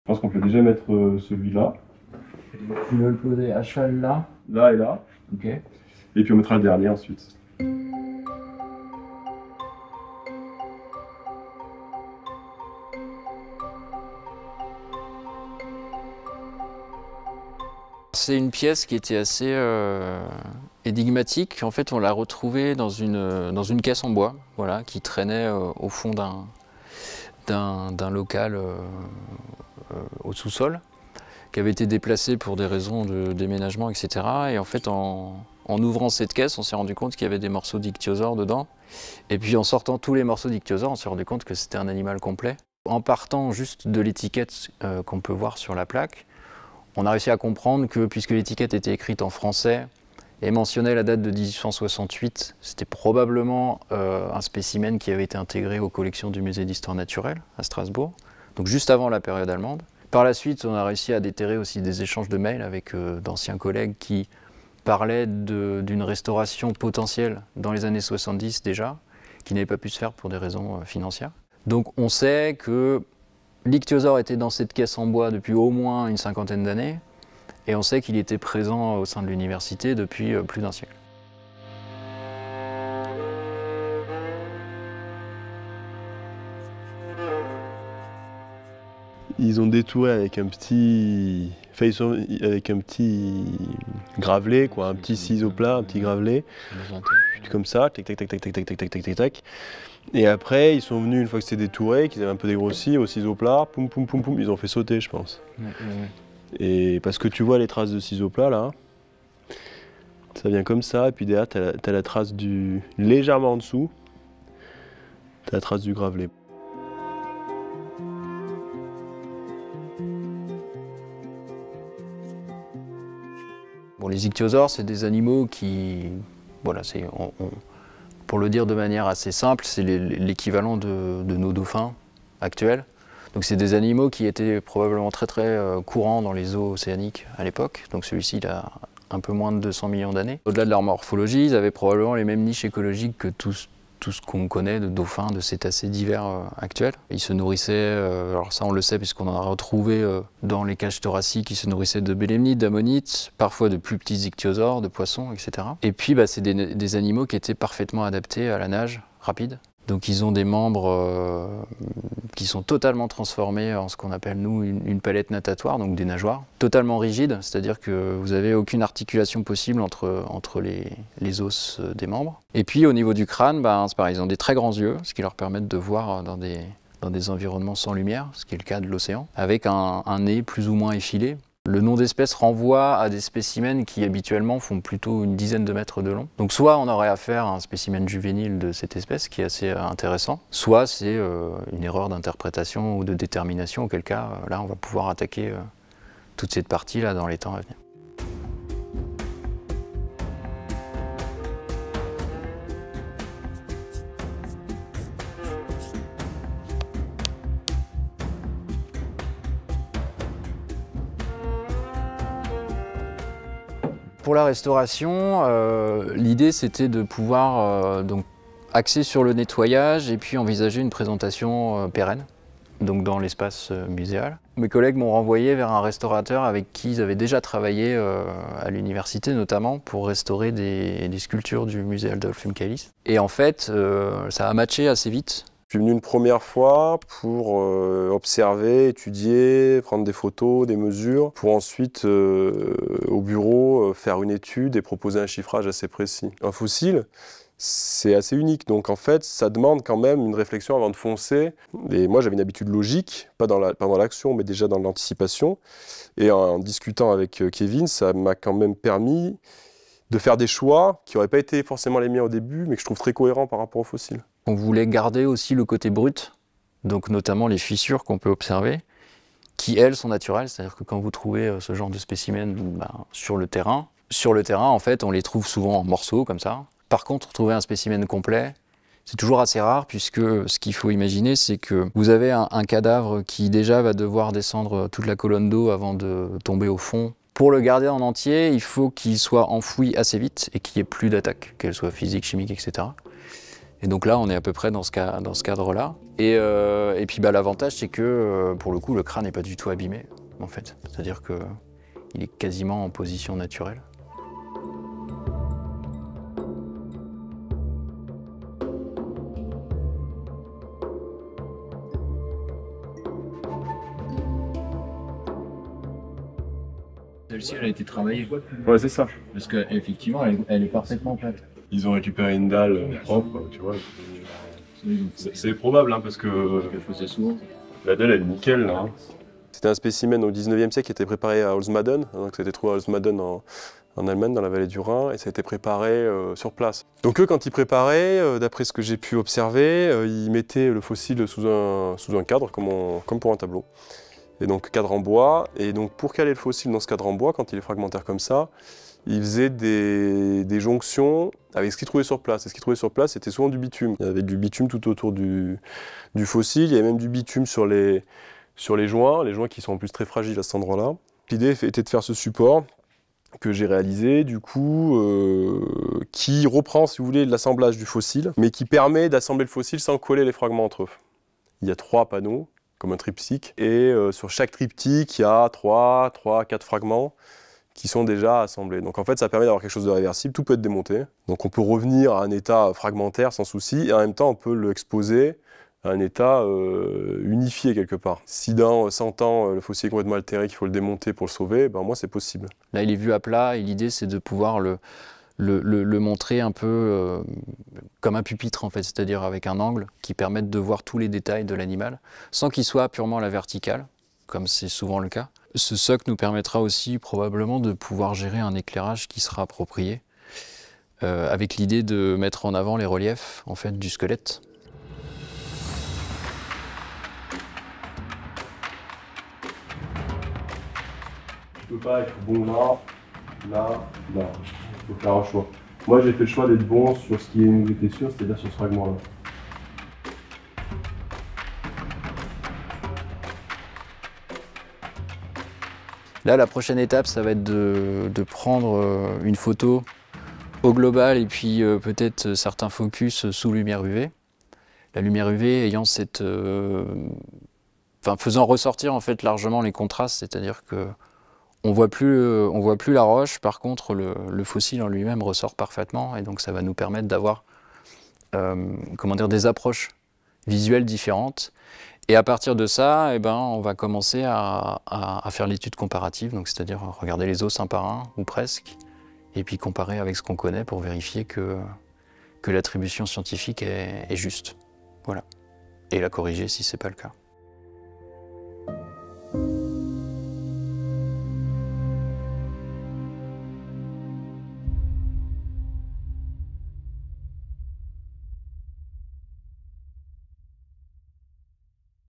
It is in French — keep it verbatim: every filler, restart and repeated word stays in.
Je pense qu'on peut déjà mettre euh, celui-là. Tu veux le poser à cheval là? Là et là. Ok. Et puis on mettra le dernier ensuite. C'est une pièce qui était assez euh, énigmatique. En fait, on l'a retrouvée dans une, dans une caisse en bois, voilà, qui traînait euh, au fond d'un d'un local euh, euh, au sous-sol, qui avait été déplacé pour des raisons de déménagement, et cetera. Et en fait, en, en ouvrant cette caisse, on s'est rendu compte qu'il y avait des morceaux d'ichthyosaure dedans. Et puis en sortant tous les morceaux d'ichthyosaure, on s'est rendu compte que c'était un animal complet. En partant juste de l'étiquette euh, qu'on peut voir sur la plaque, on a réussi à comprendre que, puisque l'étiquette était écrite en français et mentionnait la date de mille huit cent soixante-huit, c'était probablement euh, un spécimen qui avait été intégré aux collections du musée d'histoire naturelle à Strasbourg, donc juste avant la période allemande. Par la suite, on a réussi à déterrer aussi des échanges de mails avec euh, d'anciens collègues qui parlaient d'une restauration potentielle dans les années soixante-dix déjà, qui n'avait pas pu se faire pour des raisons euh, financières. Donc on sait que l'ichthyosaure était dans cette caisse en bois depuis au moins une cinquantaine d'années, et on sait qu'il était présent au sein de l'université depuis plus d'un siècle. Ils ont détouré avec un petit, enfin, ils sont avec un petit gravelet, quoi, un petit ciseau plat, un petit gravelet, comme ça, tac tac tac tac tac tac tac tac tac tac tac. Et après, ils sont venus une fois que c'était détouré, qu'ils avaient un peu dégrossi au ciseau plat, poum poum poum poum, ils ont fait sauter, je pense. Ouais, ouais, ouais. Et parce que tu vois les traces de ciseaux plat là, ça vient comme ça, et puis derrière t'as la, t'as la trace du légèrement en dessous, t'as la trace du gravelet. Bon, les ichthyosaures, c'est des animaux qui, voilà, c'est, on, on, pour le dire de manière assez simple, c'est l'équivalent de, de nos dauphins actuels. Donc c'est des animaux qui étaient probablement très très euh, courants dans les eaux océaniques à l'époque. Donc celui-ci, il a un peu moins de deux cents millions d'années. Au-delà de leur morphologie, ils avaient probablement les mêmes niches écologiques que tous, tout ce qu'on connaît de dauphins, de cétacés divers euh, actuels. Ils se nourrissaient, euh, alors ça on le sait puisqu'on en a retrouvé euh, dans les cages thoraciques, ils se nourrissaient de bélemnites, d'ammonites, parfois de plus petits ichthyosaures, de poissons, et cetera. Et puis bah, c'est des, des animaux qui étaient parfaitement adaptés à la nage rapide. Donc ils ont des membres euh, qui sont totalement transformés en ce qu'on appelle nous une, une palette natatoire, donc des nageoires, totalement rigides, c'est-à-dire que vous n'avez aucune articulation possible entre, entre les, les os des membres. Et puis au niveau du crâne, ben, c'est pareil, ils ont des très grands yeux, ce qui leur permet de voir dans des, dans des environnements sans lumière, ce qui est le cas de l'océan, avec un, un nez plus ou moins effilé. Le nom d'espèce renvoie à des spécimens qui habituellement font plutôt une dizaine de mètres de long. Donc soit on aurait affaire à un spécimen juvénile de cette espèce qui est assez intéressant, soit c'est euh, une erreur d'interprétation ou de détermination, auquel cas euh, là on va pouvoir attaquer euh, toute cette partie là dans les temps à venir. Pour la restauration, euh, l'idée c'était de pouvoir euh, donc, axer sur le nettoyage et puis envisager une présentation euh, pérenne, donc dans l'espace euh, muséal. Mes collègues m'ont renvoyé vers un restaurateur avec qui ils avaient déjà travaillé euh, à l'université notamment pour restaurer des, des sculptures du musée Adolphe Michaelis. Et en fait, euh, ça a matché assez vite. Je suis venu une première fois pour euh, observer, étudier, prendre des photos, des mesures, pour ensuite, euh, au bureau, euh, faire une étude et proposer un chiffrage assez précis. Un fossile, c'est assez unique, donc en fait, ça demande quand même une réflexion avant de foncer. Et moi, j'avais une habitude logique, pas dans la, pas dans l'action, mais déjà dans l'anticipation. Et en, en discutant avec Kevin, ça m'a quand même permis de faire des choix qui n'auraient pas été forcément les miens au début, mais que je trouve très cohérents par rapport aux fossiles. On voulait garder aussi le côté brut, donc notamment les fissures qu'on peut observer, qui elles sont naturelles, c'est-à-dire que quand vous trouvez ce genre de spécimens ben, sur le terrain, sur le terrain en fait on les trouve souvent en morceaux comme ça. Par contre trouver un spécimen complet, c'est toujours assez rare puisque ce qu'il faut imaginer c'est que vous avez un, un cadavre qui déjà va devoir descendre toute la colonne d'eau avant de tomber au fond. Pour le garder en entier, il faut qu'il soit enfoui assez vite et qu'il n'y ait plus d'attaque, qu'elle soit physique, chimique, et cetera. Et donc là, on est à peu près dans ce, cas, dans ce cadre-là. Et, euh, et puis bah, l'avantage, c'est que euh, pour le coup, le crâne n'est pas du tout abîmé, en fait. C'est-à-dire qu'il est quasiment en position naturelle. Celle-ci, elle a été travaillée. Ouais, c'est ça. Parce qu'effectivement, elle, elle est parfaitement plate. Ils ont récupéré une dalle propre, tu vois. C'est probable, hein, parce que Je le faisais souvent. la dalle, elle est nickel, là. C'était un spécimen au dix-neuvième siècle qui était préparé à Holzmaden. Donc, ça a été trouvé à Holzmaden en, en Allemagne, dans la vallée du Rhin, et ça a été préparé euh, sur place. Donc eux, quand ils préparaient, euh, d'après ce que j'ai pu observer, euh, ils mettaient le fossile sous un, sous un cadre, comme, on, comme pour un tableau. Et donc cadre en bois, et donc pour caler le fossile dans ce cadre en bois, quand il est fragmentaire comme ça, ils faisaient des, des jonctions avec ce qu'ils trouvaient sur place. Et ce qu'ils trouvaient sur place, c'était souvent du bitume. Il y avait du bitume tout autour du, du fossile, il y avait même du bitume sur les, sur les joints, les joints qui sont en plus très fragiles à cet endroit-là. L'idée était de faire ce support que j'ai réalisé, du coup, euh, qui reprend, si vous voulez, l'assemblage du fossile, mais qui permet d'assembler le fossile sans coller les fragments entre eux. Il y a trois panneaux, comme un triptyque, et euh, sur chaque triptyque, il y a trois, trois, quatre fragments qui sont déjà assemblés. Donc en fait, ça permet d'avoir quelque chose de réversible, tout peut être démonté. Donc on peut revenir à un état fragmentaire sans souci, et en même temps, on peut l'exposer à un état euh, unifié quelque part. Si dans cent ans, le fossile est complètement altéré, qu'il faut le démonter pour le sauver, ben moi, c'est possible. Là, il est vu à plat, et l'idée, c'est de pouvoir le, le, le, le montrer un peu euh, comme un pupitre, en fait, c'est-à-dire avec un angle qui permette de voir tous les détails de l'animal, sans qu'il soit purement à la verticale, comme c'est souvent le cas. Ce socle nous permettra aussi probablement de pouvoir gérer un éclairage qui sera approprié, euh, avec l'idée de mettre en avant les reliefs en fait, du squelette. Tu peux pas être bon là, là, là. Il faut faire un choix. Moi, j'ai fait le choix d'être bon sur ce qui nous était sûr, c'est-à-dire sur ce fragment-là. Là, la prochaine étape, ça va être de, de prendre une photo au global et puis euh, peut-être certains focus sous lumière U V. La lumière U V ayant cette, euh, enfin, faisant ressortir en fait largement les contrastes, c'est-à-dire que on voit plus, euh, on voit plus la roche. Par contre, le, le fossile en lui-même ressort parfaitement et donc ça va nous permettre d'avoir, euh, comment dire, des approches visuelles différentes. Et à partir de ça, eh ben, on va commencer à, à, à faire l'étude comparative, donc c'est-à-dire regarder les os un par un, ou presque, et puis comparer avec ce qu'on connaît pour vérifier que, que l'attribution scientifique est, est juste. Voilà. Et la corriger si ce n'est pas le cas.